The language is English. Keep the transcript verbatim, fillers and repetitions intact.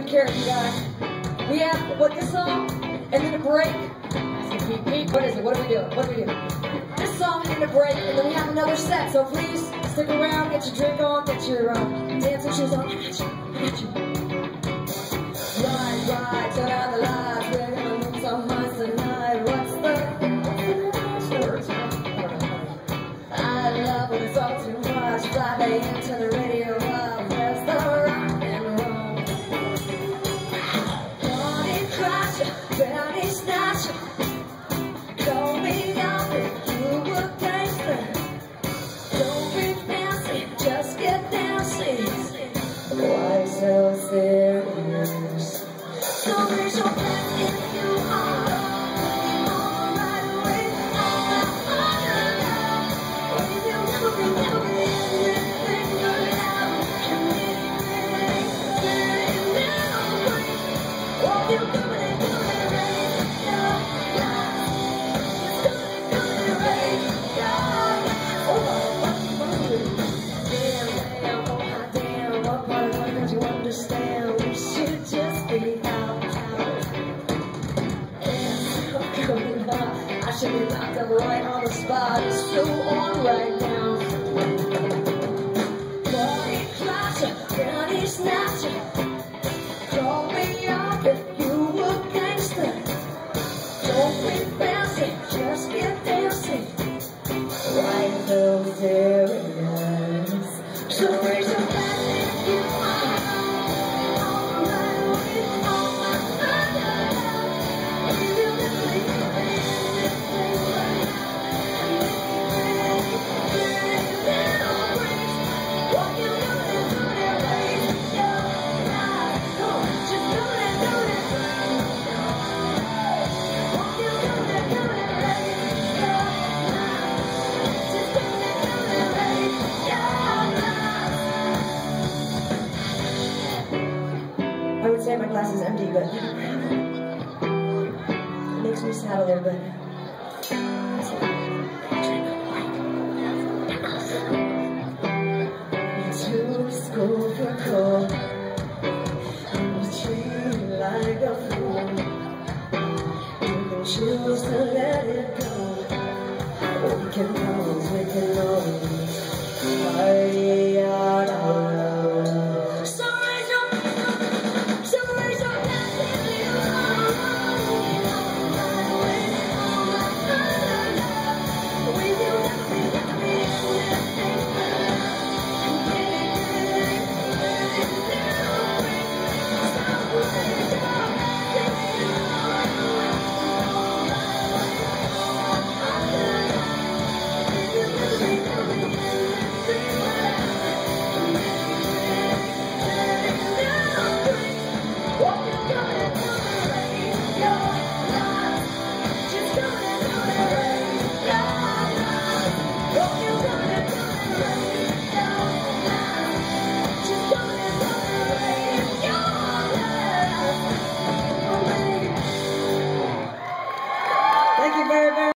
good care of you guys. We have, what, this song, and then a break. Pete, Pete, what is it? What are we doing? What are we doing? This song, and then a break, and then we have another set. So please, stick around, get your drink on, get your uh, dancing shoes on. I got you, I got you. Ride, ride, turn out the lights. We're gonna move some hearts tonight. What's the, what's the words? I love when it's all too much. Fly day into the radio up. There's the rock and roll. Party crasher, party snatcher. Call me up if you were gangster. Don't be fancy, just get dancing. Why so serious? So raise your hand if you are. Alright, wait, alright. If you never been never been figured out, can we say now, please? What you doing and doing it right? Yeah, yeah. It's doing it, doing it right. Yeah, yeah. Oh, damn, damn, oh, my damn. What part of it don't you understand? We should just be out, out. Yeah, I'm coming up. I should be locked up right on the spot. It's so on right now. Body crasher, body snatcher. Call me up if you were gangster. Don't be fancy, just get dancing. Why so serious? So raise your hand if you are. Alright, with all my thunder. If you never leave me, this thing right now. What you doing, doing it right? Yeah, come on, just doing it, doing it right. What you doing, doing it right? Yeah, just doing it, doing it right. Yeah. I would say my glass is empty, but it makes me sad a little bit. To school for cold, you treat me like a fool. You can choose to let it go. We can always, we can always party out.